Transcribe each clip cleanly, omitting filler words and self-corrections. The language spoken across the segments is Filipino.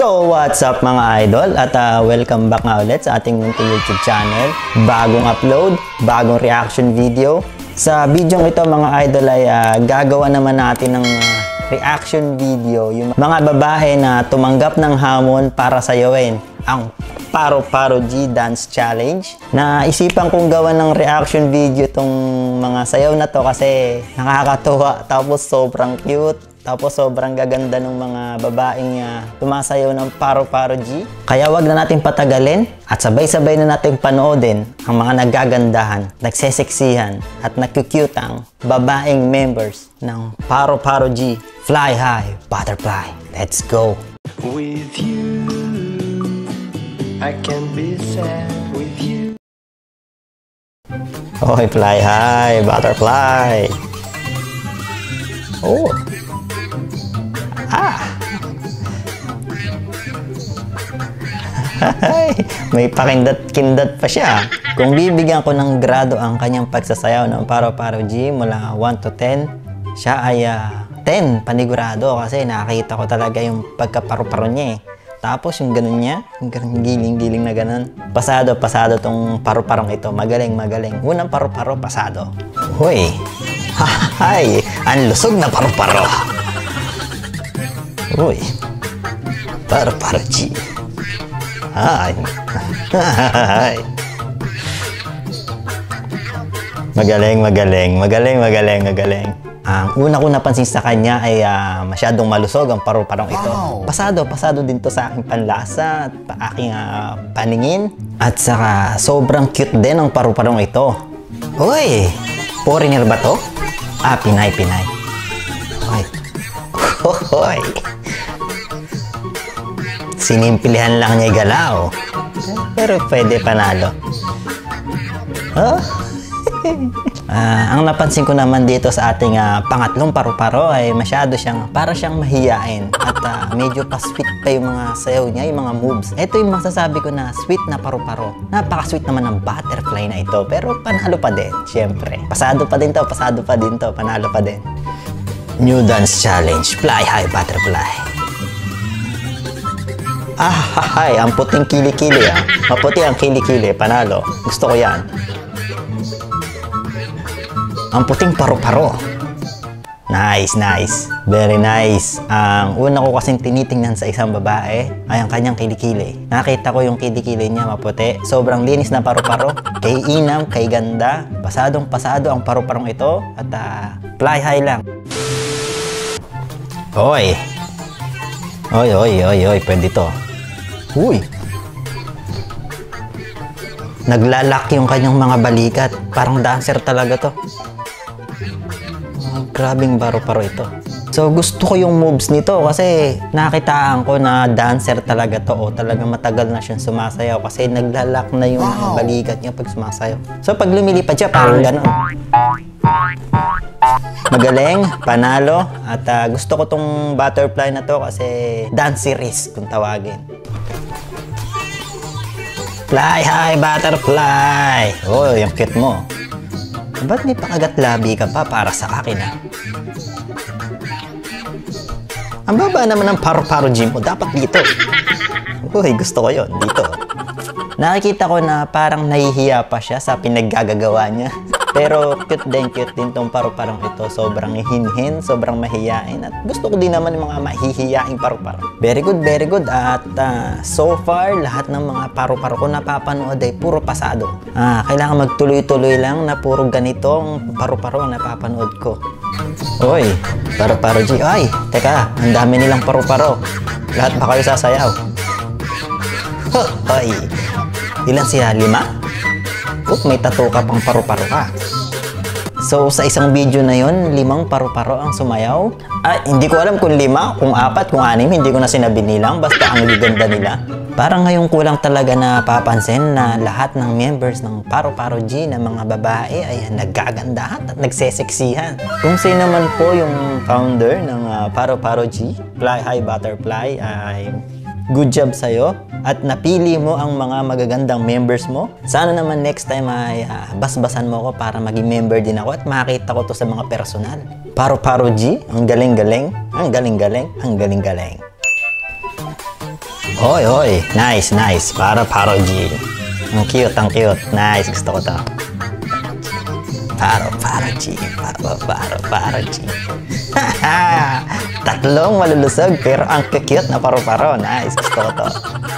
So what's up mga idol at welcome back nga ulit sa ating YouTube channel. Bagong upload, bagong reaction video. Sa video ito mga idol ay gagawa naman natin ng reaction video yung mga babae na tumanggap ng hamon para sayawin ang paroparoG dance challenge. Naisipan kong gawa ng reaction video tong mga sayaw na to kasi nakakatuwa, tapos sobrang cute. Tapos sobrang gaganda ng mga babaeng tumasayaw ng paroparoG. Kaya wag na natin patagalin at sabay-sabay na natin panoodin ang mga nagagandahan, nagseseksihan at nagkukyutang babaeng members ng paroparoG. Fly high, butterfly. Let's go! With you, I can be sad with you. Okay, fly high, butterfly. Oh! May pakindat-kindat pa siya. Kung bibigyan ko ng grado ang kanyang pagsasayaw ng paroparoG mula 1 to 10, siya ay 10 panigurado kasi nakakita ko talaga yung pagkaparo-paro niya eh. Tapos yung ganun niya, yung giling-giling na ganun. Pasado tong paru-parong ito. Magaling. Unang paru-paro, pasado. Hoy! Hay! Ang lusog na paru-paro! Uy, paroparoG. Ay. Magaling. Ang una ko napansin sa kanya ay masyadong malusog ang paru-parong ito. Pasado din to sa aking panlasa at aking paningin. At saka sobrang cute din ang paru-parong ito. Uy, foreigner ba to? Pinay. Uy. Hoy. Sinimplihan lang niya galaw. Pero pwede panalo. Oh? Ang napansin ko naman dito sa ating pangatlong paru-paro ay masyado siyang, para siyang mahiyain. At medyo pa-sweet pa yung mga sayaw niya, yung mga moves. Ito yung masasabi ko na sweet na paru-paro. Napaka-sweet naman ng butterfly na ito. Pero panalo pa din, syempre. Pasado pa din to, panalo pa din. New dance challenge, fly high, butterfly. Hay, ang puting kili-kili Maputi ang kili-kili, panalo. Gusto ko yan. Ang puting paru-paro. Nice. Very nice. Ang una ko kasing tinitingnan sa isang babae ay ang kanyang kili-kili. Nakita ko yung kili-kili niya maputi. Sobrang linis na paru-paro. Kay inam, kay ganda. Pasadong-pasado ang paru-parong ito. At fly high lang. Oy, pwede to. Uy! Naglalak yung kanyang mga balikat. Parang dancer talaga to. Grabing paru-paro ito. So gusto ko yung moves nito kasi nakitaan ko na dancer talaga to o talagang matagal na siyang sumasayaw kasi naglalak na yung mga balikat niya pag sumasayaw. So pag lumilipad siya parang gano'n. Magaling, panalo, at gusto ko tong butterfly na to kasi dancerist kung tawagin. Fly high, butterfly! Oh, yung cute mo. Ba't may pakagat labi ka pa para sa akin Ang baba naman ng paroparoG mo, dapat dito. Uy, gusto ko yon dito. Nakikita ko na parang nahihiya pa siya sa pinaggagawa niya. Pero cute din tong paru-parong ito. Sobrang hinhin, sobrang mahihiyain. At gusto ko din naman yung mga mahihiyaing paru-paro. Very good. At so far, lahat ng mga paru-paro ko napapanood ay puro pasado. Kailangan magtuloy-tuloy lang na puro ganitong paru-paro ang napapanood ko. Uy, paroparoG. Ay, teka, ang dami nilang paru-paro. Lahat ba kayo sasayaw? Ay, ilan sila? 5? May tattoo ka pang paru-paro ka. So, sa isang video na yon 5 paru-paro ang sumayaw. Hindi ko alam kung 5, kung 4, kung 6. Hindi ko na sinabilang. Basta ang gaganda nila. Parang ngayong kulang talaga na papansin na lahat ng members ng paroparoG na mga babae ay nagagandahan at nagseseksihan. Kung sino man po yung founder ng paroparoG, Fly High Butterfly, ay good job sa'yo. At napili mo ang mga magagandang members mo. Sana naman next time ay basbasan mo ako para maging member din ako at makita ko to sa mga personal. paroparoG, ang galing-galing. Hoy, hoy. Nice, nice. ParoparoG. Ang cute, ang cute. Nice, gusto ko to. ParoparoG. ParoparoG. Tatlong malulusog pero ang cute na paru-paro. Nice, gusto ko to.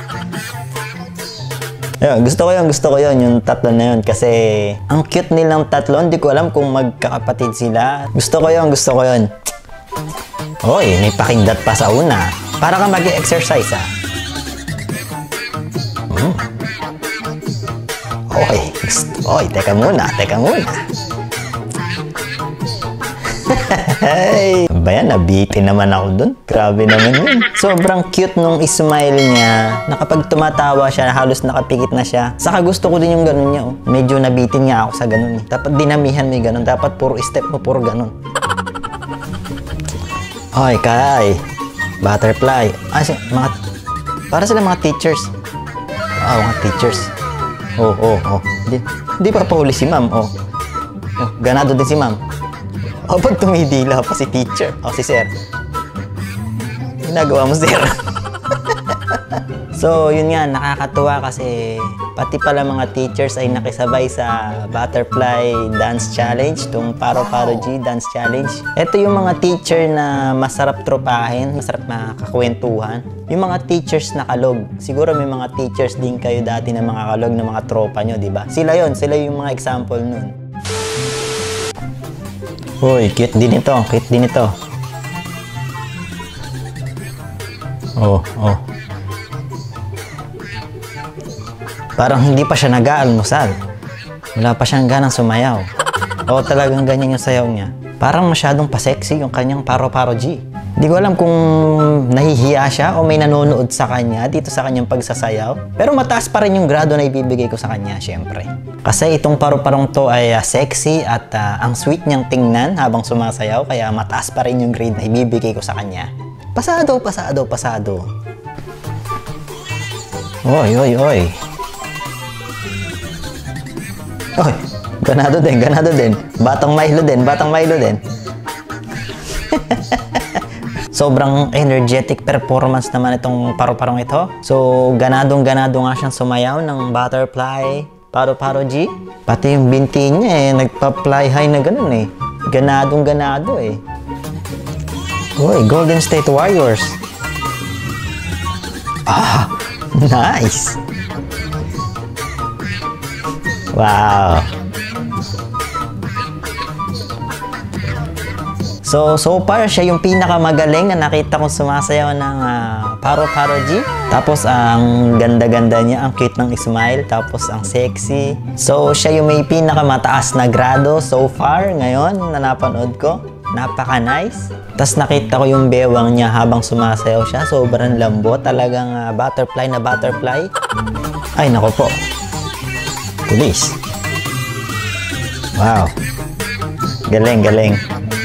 Ayun, gusto ko yun, yung tatlo na yun. Kasi ang cute nilang tatlo. Hindi ko alam kung magkakapatid sila. Gusto ko yun. Hoy, may pakingdat pa sa una. Para ka mag-exercise, ha? Hoy, teka muna. Hey, bayan, nabitin naman ako dun. Grabe naman yun. Sobrang cute nung smile niya. Na kapag tumatawa siya, halos nakapikit na siya. Saka gusto ko din yung ganun niya. Oh. Medyo nabitin nga ako sa ganun. Dapat dinamihan mo yung ganun. Dapat puro step mo, puro ganun. Hoy, Kai. Butterfly. Para sila mga teachers. Mga teachers. Oh. Hindi pa pahuli si ma'am. Oh, ganado din si ma'am. Pag tumidila pa si teacher. Si sir. Ginagawa mo, sir. So, yun nga, nakakatuwa kasi pati pala mga teachers ay nakisabay sa Butterfly Dance Challenge, itong paroparoG Dance Challenge. Ito yung mga teacher na masarap tropahin, masarap makakwentuhan. Yung mga teachers na kalog. Siguro may mga teachers din kayo dati na mga kalog na mga tropa nyo, di ba? Sila yung mga example nun. Uy, cute din ito. Oh. Parang hindi pa siya nag-aalmusal. Wala pa siyang ganang sumayaw. Talagang ganyan yung sayaw niya. Parang masyadong pa-sexy yung kanyang paroparoG. Hindi ko alam kung nahihiya siya o may nanonood sa kanya dito sa kanyang pagsasayaw. Pero mataas pa rin yung grado na ibibigay ko sa kanya, syempre. Kasi itong paru-parong to ay sexy at ang sweet niyang tingnan habang sumasayaw. Kaya mataas pa rin yung grade na ibibigay ko sa kanya. Pasado. Oy. Oy, ganado din. Batang Milo din. Sobrang energetic performance naman itong paru-parong ito. So, ganado nga siyang sumayaw ng Butterfly paroparoG. Pati yung binti niya nagpa-fly high na ganun Ganado eh. Uy, Golden State Warriors. Nice. Wow. So far, siya yung pinakamagaling na nakita kong sumasayaw ng paroparoG. Tapos, ang ganda-ganda niya, ang cute ng smile, tapos ang sexy. So, siya yung may pinakamataas na grado so far ngayon na napanood ko. Napaka-nice. Tapos, nakita ko yung bewang niya habang sumasayaw siya. Sobrang lambot. Talagang butterfly na butterfly. Ay, nako po. Pulis. Wow. Galing.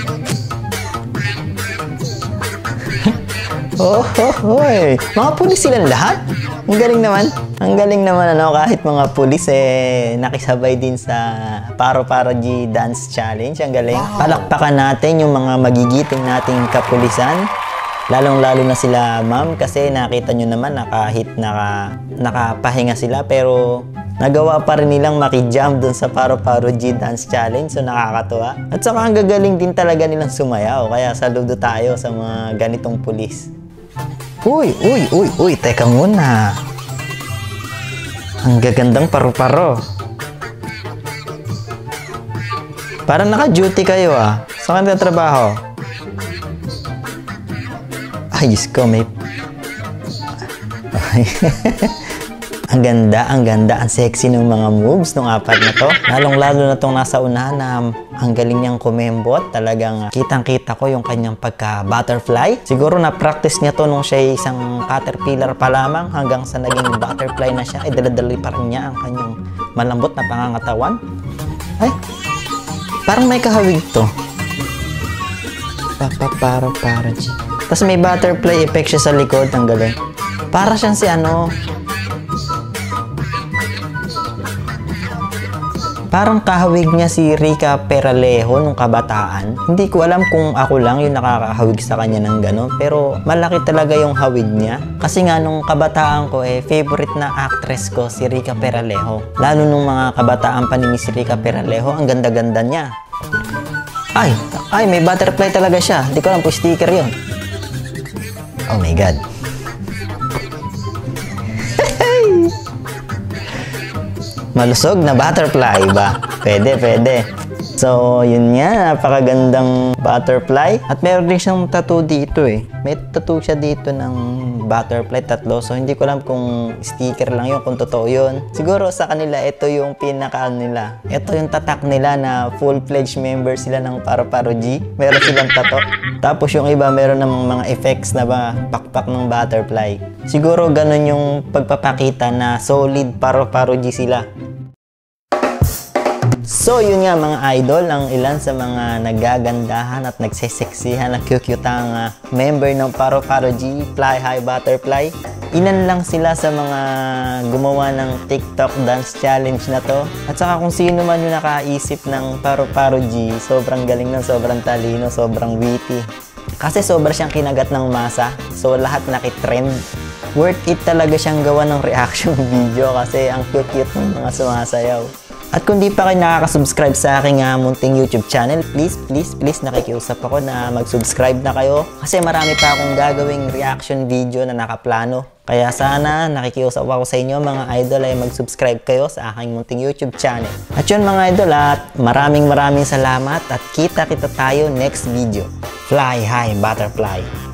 Hoy. Mga pulis silang lahat. Ang galing naman kahit mga pulis nakisabay din sa paroparoG Dance Challenge. Ang galing. Palakpakan natin yung mga magigiting nating kapulisan. Lalong-lalo na sila ma'am kasi nakita nyo naman na kahit nakapahinga sila pero nagawa pa rin nilang makijump dun sa paroparoG Dance Challenge. So nakakatuwa. At saka ang gagaling din talaga nilang sumayaw. Kaya saludo tayo sa mga ganitong pulis. Uy, teka muna. Ang gagandang paru-paro. Parang naka-duty kayo Saan ka nagtatrabaho? Ay, Diyos ko, may... Ang ganda, ang sexy ng mga moves ng apat na to. Lalong-lalo na itong nasa unahan na ang galing niyang kumembot. Talagang kitang-kita ko yung kanyang pagka-butterfly. Siguro na-practice niya to nung siya isang caterpillar pa lamang hanggang sa naging butterfly na siya. Daladali pa rin niya ang kanyang malambot na pangangatawan. Ay, parang may kahawig to. paroparoG. Tapos may butterfly effect siya sa likod. Ang galing. Para siyang si Parang kahawig niya si Rica Peralejo nung kabataan. Hindi ko alam kung ako lang yung nakakahawig sa kanya ng gano'n, pero malaki talaga yung hawig niya. Kasi nga nung kabataan ko favorite na actress ko si Rica Peralejo. Lalo nung mga kabataan pa ni Miss Rica Peralejo, ang ganda-ganda niya. Ay, may butterfly talaga siya. Hindi ko alam kung sticker yun. Oh my God. Malusog na butterfly ba? Pwede. So, yun nga, napakagandang butterfly. At meron din siyang tattoo dito May tattoo siya dito ng butterfly, 3. So, hindi ko alam kung sticker lang yun, kung totoo yun. Siguro sa kanila, ito yung pinaka nila. Ito yung tatak nila na full-fledged member sila ng paroparoG. Meron silang tattoo. Tapos yung iba, meron namang mga effects na pakpak ng butterfly. Siguro ganun yung pagpapakita na solid paroparoG sila. So, yun nga mga idol, ang ilan sa mga nagagandahan at nagseseksihan na cute-cutang member ng paroparoG Fly High Butterfly. Ilan lang sila sa mga gumawa ng TikTok dance challenge na to. At saka kung sino man yung nakaisip ng paroparoG, sobrang galing ng sobrang talino, sobrang witty. Kasi sobra siyang kinagat ng masa, so lahat nakitrend. Worth it talaga siyang gawa ng reaction video kasi ang cute-cute ng mga sumasayaw. At kung di pa kayo nakaka-subscribe sa aking munting YouTube channel, please nakikiusap ako na mag-subscribe na kayo kasi marami pa akong gagawing reaction video na nakaplano. Kaya sana nakikiusap ako sa inyo mga idol ay mag-subscribe kayo sa aking munting YouTube channel. At yun mga idol, at maraming salamat at kita tayo next video. Fly high butterfly!